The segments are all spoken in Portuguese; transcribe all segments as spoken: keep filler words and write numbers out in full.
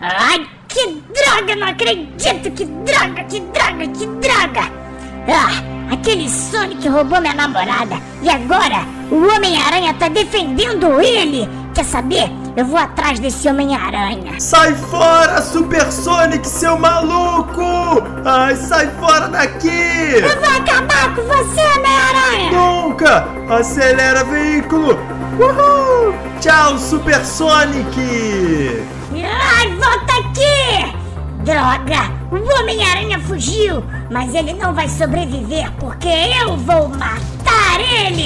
Ai, que droga, não acredito, que droga, que droga, que droga. Ah, aquele Sonic roubou minha namorada e agora o Homem-Aranha tá defendendo ele. Quer saber? Eu vou atrás desse Homem-Aranha. Sai fora, Super Sonic, seu maluco! Ai, sai fora daqui! Eu vou acabar com você, Homem-Aranha! Nunca! Acelera, veículo! Uhul! Tchau, Super Sonic! Ai, volta aqui! Droga! O Homem-Aranha fugiu, mas ele não vai sobreviver porque eu vou matar ele!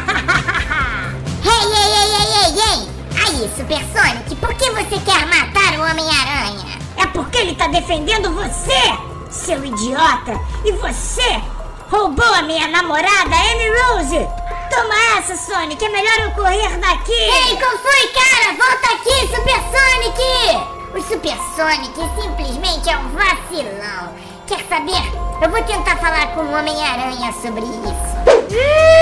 Ei, ei, ei, ei, ei, ei! Aí, Super Sonic, por que você quer matar o Homem-Aranha? É porque ele tá defendendo você, seu idiota! E você roubou a minha namorada, Amy Rose! Toma essa, Sonic! É melhor eu correr daqui! Ei, qual foi, cara? Volta aqui, Super Sonic! O Super Sonic simplesmente é um vacilão. Quer saber? Eu vou tentar falar com o Homem-Aranha sobre isso.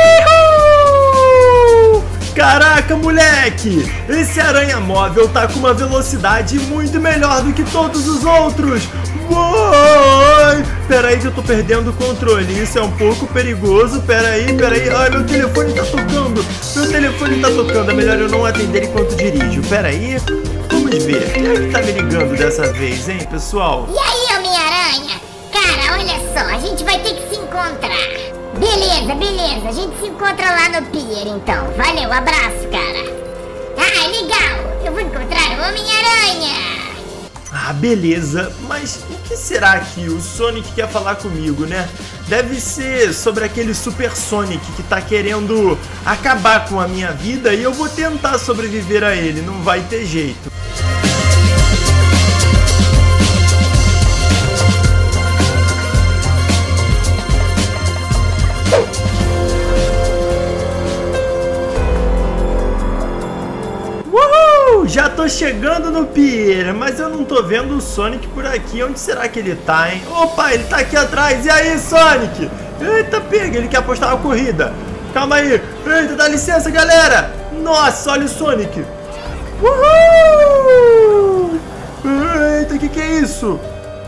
Uhul! Caraca, moleque! Esse aranha móvel tá com uma velocidade muito melhor do que todos os outros! Uou! Pera aí que eu tô perdendo o controle, isso é um pouco perigoso. Pera aí, pera aí. Ai, meu telefone tá tocando! Meu telefone tá tocando, é melhor eu não atender enquanto dirijo. Pera aí, vamos ver. Quem é que tá me ligando dessa vez, hein, pessoal? E aí, Homem-Aranha? Cara, olha só, a gente vai ter que se encontrar. Beleza, beleza, a gente se encontra lá no pier então. Valeu, abraço, cara. Ah, legal, eu vou encontrar o Homem-Aranha. Ah, beleza, mas o que será que o Sonic quer falar comigo, né? Deve ser sobre aquele Super Sonic que tá querendo acabar com a minha vida e eu vou tentar sobreviver a ele, não vai ter jeito. Já tô chegando no pier, mas eu não tô vendo o Sonic por aqui. Onde será que ele tá, hein? Opa, ele tá aqui atrás. E aí, Sonic? Eita, pega, ele quer apostar uma corrida. Calma aí. Eita, dá licença, galera. Nossa, olha o Sonic. Uhul! Eita, o que que é isso?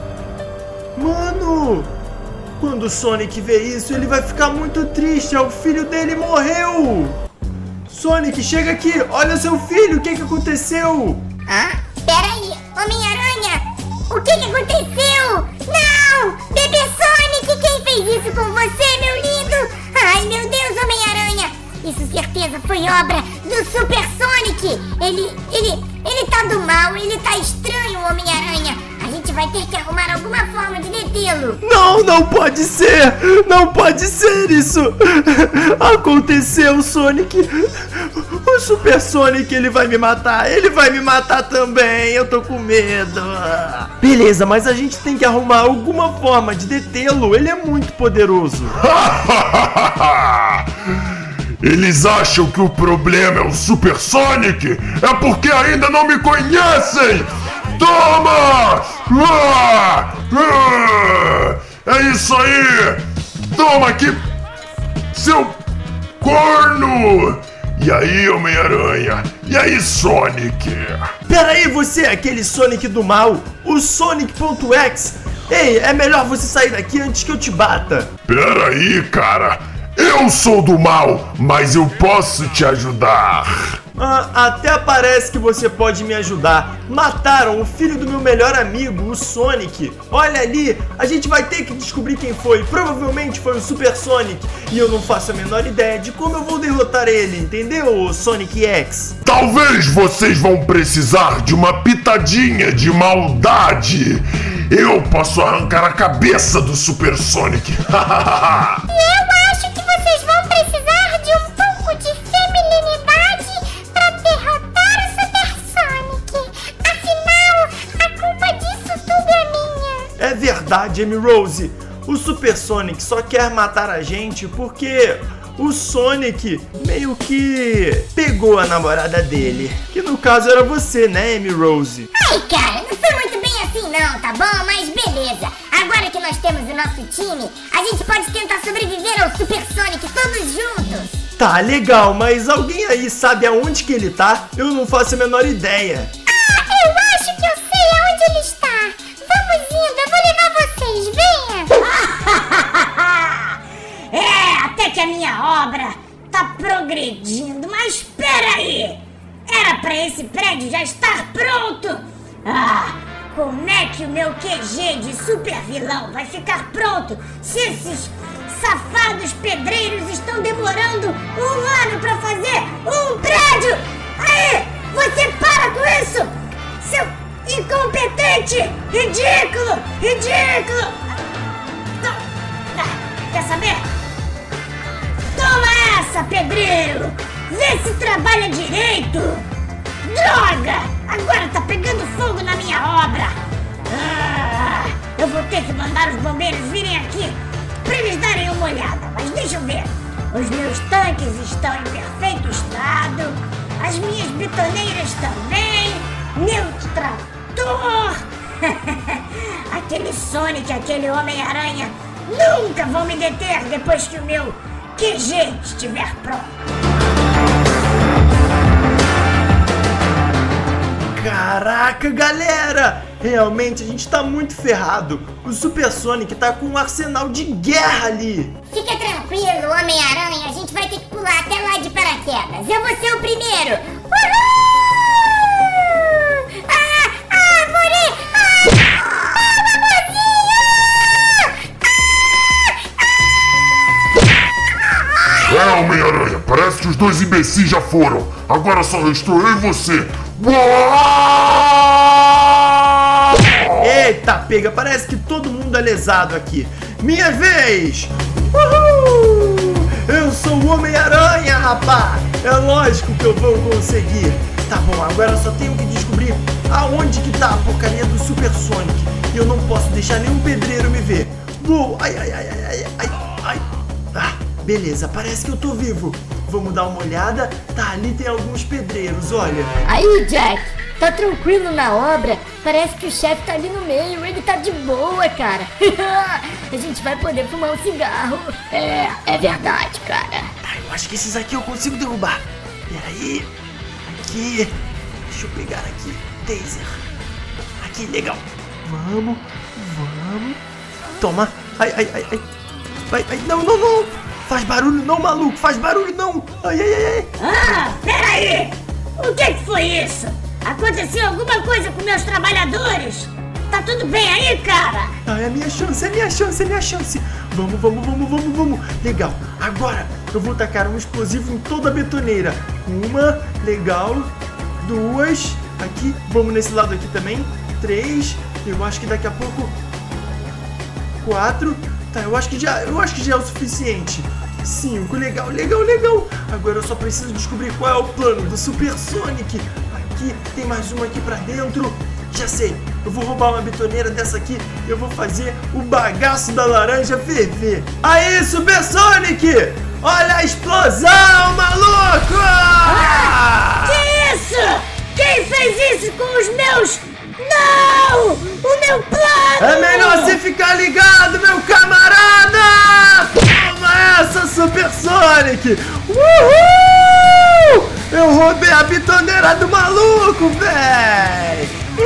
Mano, quando o Sonic vê isso, ele vai ficar muito triste. O filho dele morreu. Sonic, chega aqui! Olha seu filho! O que que aconteceu? Hã? Peraí, Homem-Aranha! O que que aconteceu? Não! Bebê Sonic! Quem fez isso com você, meu lindo? Ai, meu Deus, Homem-Aranha! Isso certeza foi obra do Super Sonic! Ele, ele, ele tá do mal, ele tá estranho, Homem-Aranha! A gente vai ter que arrumar alguma forma de detê-lo! Não, não pode ser! Não pode ser isso! Aconteceu, Sonic! O Super Sonic, ele vai me matar! Ele vai me matar também! Eu tô com medo! Beleza, mas a gente tem que arrumar alguma forma de detê-lo! Ele é muito poderoso! Eles acham que o problema é o Super Sonic? É porque ainda não me conhecem! Toma! Ah! Ah! É isso aí! Toma aqui, seu corno! E aí, Homem-Aranha? E aí, Sonic? Pera aí, você é aquele Sonic do mal, o Sonic.X. Ei, é melhor você sair daqui antes que eu te bata. Pera aí, cara. Eu sou do mal, mas eu posso te ajudar. Ah, até parece que você pode me ajudar. Mataram o filho do meu melhor amigo, o Sonic. Olha ali, a gente vai ter que descobrir quem foi. Provavelmente foi o Super Sonic. E eu não faço a menor ideia de como eu vou derrotar ele, entendeu, Sonic X? Talvez vocês vão precisar de uma pitadinha de maldade. Eu posso arrancar a cabeça do Super Sonic. Eu acho que vocês vão precisar de um pouco de feminilidade para derrotar o Super Sonic. Afinal, a culpa disso tudo é minha. É verdade, Amy Rose. O Super Sonic só quer matar a gente porque o Sonic meio que pegou a namorada dele. Que no caso era você, né, Amy Rose? Ai, cara, não foi muito bem assim não, tá bom? Mas beleza. Agora que nós temos o nosso time, a gente pode tentar sobreviver ao Super Sonic todos juntos. Tá, legal, mas alguém aí sabe aonde que ele tá? Eu não faço a menor ideia. Ah, eu acho que eu sei aonde como é que o meu Q G de super vilão vai ficar pronto se esses safados pedreiros estão demorando um ano pra fazer um prédio? Aí, você para com isso, seu incompetente, ridículo, ridículo. Não, não, quer saber? Toma essa, pedreiro, vê se trabalha direito. Droga, agora tá pegando fogo na minha obra. Ah, eu vou ter que mandar os bombeiros virem aqui pra eles darem uma olhada, mas deixa eu ver. Os meus tanques estão em perfeito estado, as minhas betoneiras também, meu trator. Aquele Sonic, aquele Homem-Aranha nunca vão me deter depois que o meu Q G estiver pronto. Caraca, galera! Realmente a gente tá muito ferrado. O Super Sonic tá com um arsenal de guerra ali. Fica tranquilo, Homem-Aranha. A gente vai ter que pular até lá de paraquedas. Eu vou ser o primeiro. Uhul! Ah, ah, morri! Ah, ah, amorzinho! Ah, É, Homem-Aranha, parece que os dois imbecis já foram. Agora só restou eu e você. Eita, pega, parece que todo mundo é lesado aqui. Minha vez! Uhul! Eu sou o Homem-Aranha, rapá! É lógico que eu vou conseguir. Tá bom, agora eu só tenho que descobrir aonde que tá a porcaria do Super Sonic. E eu não posso deixar nenhum pedreiro me ver. Uou, ai, ai, ai, ai, ai, ai, ai. Ah, beleza, parece que eu tô vivo. Vamos dar uma olhada. Tá, ali tem alguns pedreiros, olha. Aí, Jack, tá tranquilo na obra? Parece que o chefe tá ali no meio, ele tá de boa, cara. A gente vai poder fumar um cigarro. É, é verdade, cara. Tá, eu acho que esses aqui eu consigo derrubar. Peraí. Aqui. Deixa eu pegar aqui. Taser. Aqui, legal. Vamos, vamos. Toma. Ai, ai, ai, ai. Vai, ai, não, não, não. Faz barulho não, maluco! Faz barulho não! Ai, ai, ai, ai! Ah, peraí! O que que foi isso? Aconteceu alguma coisa com meus trabalhadores? Tá tudo bem aí, cara? Ah, é a minha chance, é a minha chance, é a minha chance! Vamos, vamos, vamos, vamos, vamos! Legal! Agora eu vou tacar um explosivo em toda a betoneira. Uma, legal. Duas, aqui. Vamos nesse lado aqui também. Três, eu acho que daqui a pouco... Quatro... Tá, eu acho que já, eu acho que já é o suficiente. Cinco, legal, legal, legal. Agora eu só preciso descobrir qual é o plano do Super Sonic. Aqui, tem mais uma aqui pra dentro. Já sei, eu vou roubar uma betoneira dessa aqui. Eu vou fazer o bagaço da laranja ferver. Aí, Super Sonic! Olha a explosão, maluco! Ah, que isso? Quem fez isso com os meus... Não! O meu plano! É melhor você ficar ligado, meu camarada! Toma essa, Super Sonic! Uhul! Eu roubei a bitoneira do maluco, véi!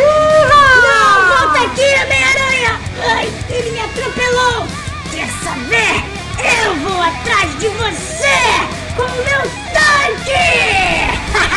Não, volta aqui, Homem-Aranha! Ai, ele me atropelou! Quer saber? Eu vou atrás de você com o meu tanque!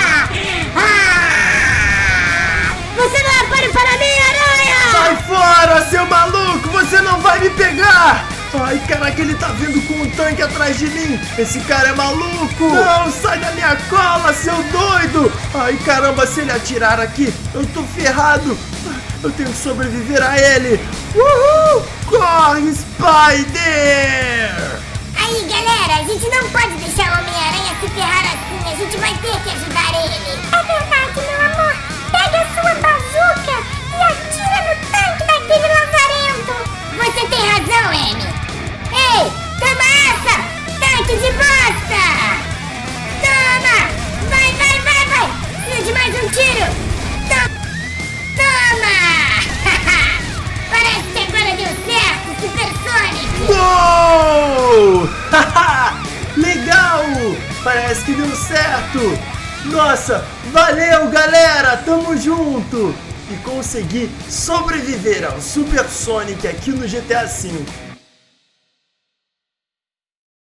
Você não é páreo para mim, Aranha! Sai fora, seu maluco! Você não vai me pegar! Ai, caraca, ele tá vindo com um tanque atrás de mim! Esse cara é maluco! Não, sai da minha cola, seu doido! Ai, caramba, se ele atirar aqui, eu tô ferrado! Eu tenho que sobreviver a ele! Uhul! Corre, Spider! Aí, galera, a gente não pode deixar o Homem-Aranha se ferrar assim. A gente vai ter que ajudar ele. É verdade, meu amor. Pega a sua bazuca e atira no tanque daquele lazarento. Você tem razão, Amy. Ei, toma essa! Tanque de bosta! Toma! Vai, vai, vai, vai! Precisa de mais um tiro! Toma! Toma! Parece que agora deu certo, Super Sonic! Uou! Legal! Parece que deu certo! Nossa, valeu, galera! Tamo junto! E consegui sobreviver ao Super Sonic aqui no G T A cinco.